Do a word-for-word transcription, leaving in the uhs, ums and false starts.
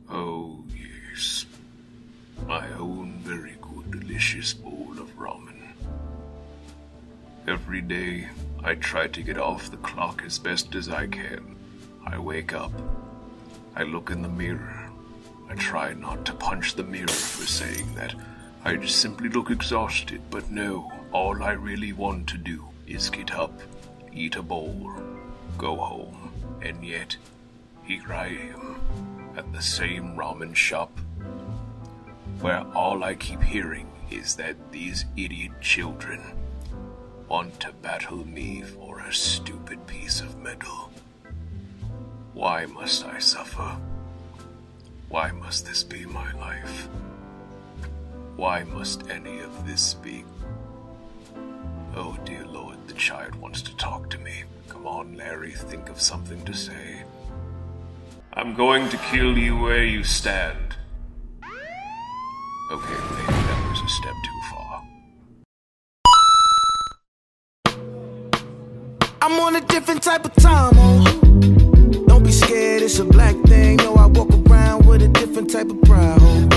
Oh, yes. My own very good, delicious bowl of ramen. Every day, I try to get off the clock as best as I can. I wake up. I look in the mirror. I try not to punch the mirror for saying that. I just simply look exhausted, but no, all I really want to do is get up, eat a bowl, go home, and yet, here I am, at the same ramen shop, where all I keep hearing is that these idiot children want to battle me for a stupid piece of metal. Why must I suffer? Why must this be my life? Why must any of this be? Oh dear Lord, the child wants to talk to me. Come on, Larry, think of something to say. I'm going to kill you where you stand. Okay, maybe that was a step too far. I'm on a different type of time, oh. Don't be scared, it's a black thing. No, I walk around with a different type of pride, oh.